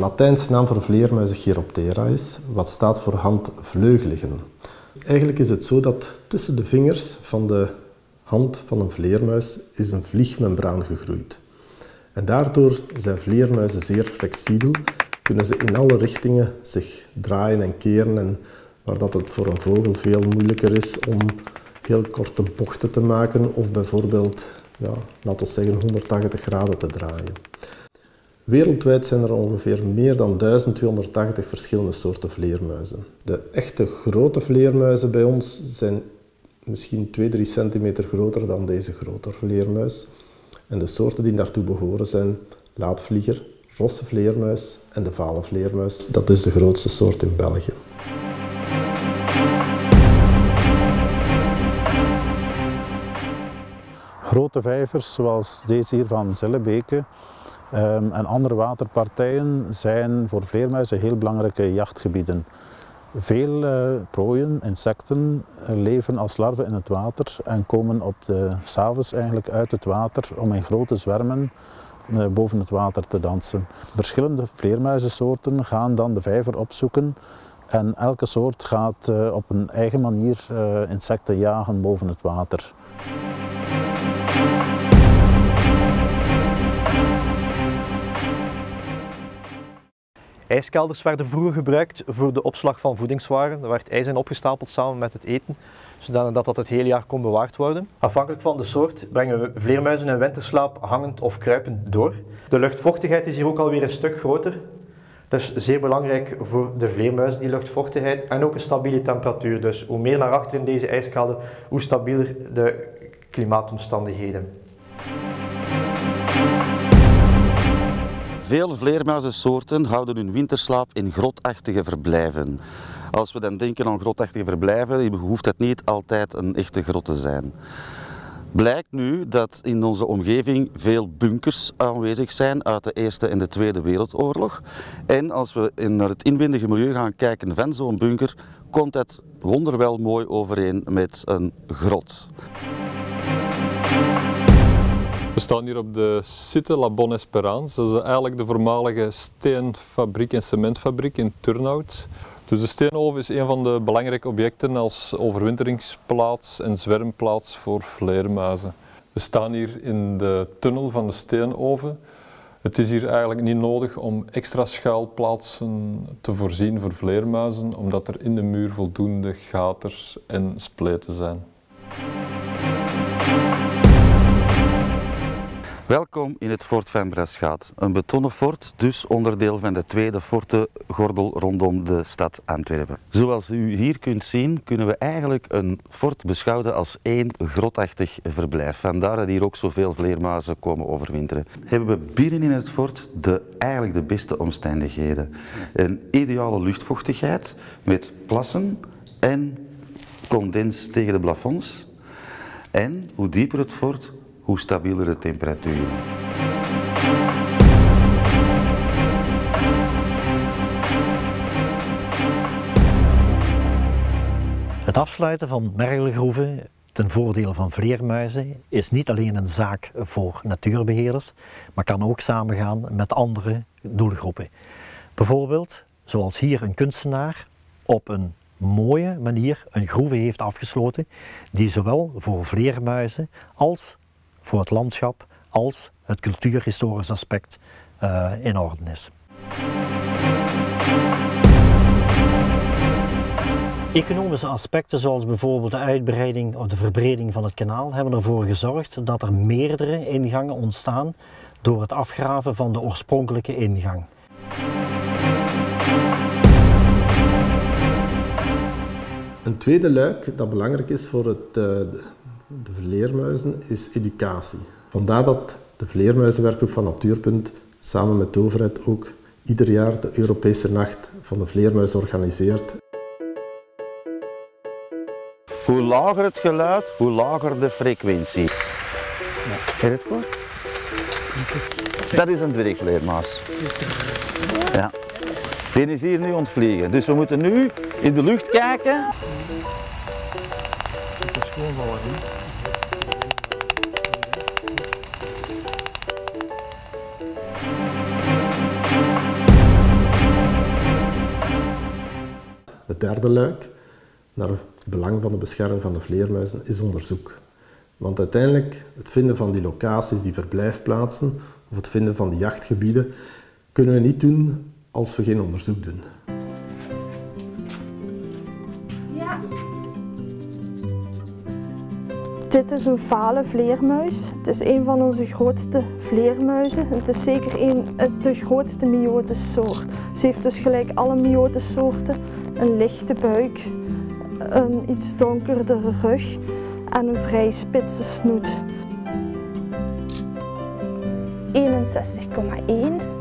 Latijnse naam voor vleermuizen Chiroptera is, wat staat voor handvleugeligen. Eigenlijk is het zo dat tussen de vingers van de hand van een vleermuis is een vliegmembraan gegroeid. En daardoor zijn vleermuizen zeer flexibel, kunnen ze in alle richtingen zich draaien en keren, en waar dat het voor een vogel veel moeilijker is om heel korte bochten te maken of bijvoorbeeld, laten we zeggen, 180 graden te draaien. Wereldwijd zijn er ongeveer meer dan 1280 verschillende soorten vleermuizen. De echte grote vleermuizen bij ons zijn misschien 2-3 centimeter groter dan deze grote vleermuis. En de soorten die daartoe behoren zijn laadvlieger, rosse vleermuis en de vale vleermuis. Dat is de grootste soort in België. Grote vijvers zoals deze hier van Zellebeke en andere waterpartijen zijn voor vleermuizen heel belangrijke jachtgebieden. Veel prooien, insecten, leven als larven in het water en komen 's avonds eigenlijk uit het water om in grote zwermen boven het water te dansen. Verschillende vleermuizensoorten gaan dan de vijver opzoeken en elke soort gaat op een eigen manier insecten jagen boven het water. IJskelders werden vroeger gebruikt voor de opslag van voedingswaren. Er werd ijs in opgestapeld samen met het eten, zodat dat het hele jaar kon bewaard worden. Afhankelijk van de soort brengen vleermuizen in winterslaap hangend of kruipend door. De luchtvochtigheid is hier ook alweer een stuk groter. Dus zeer belangrijk voor de vleermuizen, die luchtvochtigheid, en ook een stabiele temperatuur. Dus hoe meer naar achter in deze ijskelder, hoe stabieler de klimaatomstandigheden. Veel vleermuizensoorten houden hun winterslaap in grotachtige verblijven. Als we dan denken aan grotachtige verblijven, hoeft het niet altijd een echte grot te zijn. Blijkt nu dat in onze omgeving veel bunkers aanwezig zijn uit de Eerste en de Tweede Wereldoorlog. En als we naar het inwendige milieu gaan kijken van zo'n bunker, komt het wonderwel mooi overeen met een grot. We staan hier op de Site La Bonne Espérance. Dat is eigenlijk de voormalige steenfabriek en cementfabriek in Turnhout. Dus de steenoven is een van de belangrijke objecten als overwinteringsplaats en zwermplaats voor vleermuizen. We staan hier in de tunnel van de steenoven. Het is hier eigenlijk niet nodig om extra schuilplaatsen te voorzien voor vleermuizen, omdat er in de muur voldoende gaters en spleten zijn. Welkom in het fort van Braschaat. Een betonnen fort, dus onderdeel van de tweede fortengordel rondom de stad Antwerpen. Zoals u hier kunt zien, kunnen we eigenlijk een fort beschouwen als één grotachtig verblijf. Vandaar dat hier ook zoveel vleermuizen komen overwinteren. Hebben we binnen in het fort eigenlijk de beste omstandigheden. Een ideale luchtvochtigheid met plassen en condens tegen de plafonds. En hoe dieper het fort, hoe stabieler de temperatuur. Het afsluiten van mergelgroeven ten voordele van vleermuizen is niet alleen een zaak voor natuurbeheerders, maar kan ook samengaan met andere doelgroepen. Bijvoorbeeld, zoals hier een kunstenaar op een mooie manier een groeve heeft afgesloten die zowel voor vleermuizen als voor het landschap als het cultuurhistorisch aspect in orde is. Economische aspecten zoals bijvoorbeeld de uitbreiding of de verbreding van het kanaal hebben ervoor gezorgd dat er meerdere ingangen ontstaan door het afgraven van de oorspronkelijke ingang. Een tweede luik dat belangrijk is voor de vleermuizen is educatie. Vandaar dat de Vleermuizenwerkgroep van Natuurpunt samen met de overheid ook ieder jaar de Europese Nacht van de Vleermuis organiseert. Hoe lager het geluid, hoe lager de frequentie. Heb je het gehoord? Dat is een dwergvleermuis. Ja. Die is hier nu ontvliegen. Dus we moeten nu in de lucht kijken. Het is gewoon vallen, hè? derde luik, naar het belang van de bescherming van de vleermuizen, is onderzoek. Want uiteindelijk, het vinden van die locaties, die verblijfplaatsen, of het vinden van die jachtgebieden, kunnen we niet doen als we geen onderzoek doen. Ja. Dit is een vale vleermuis. Het is een van onze grootste vleermuizen. Het is zeker de grootste myotissoort. Ze heeft dus gelijk alle myotissoorten een lichte buik, een iets donkerdere rug en een vrij spitse snoet. 61,1.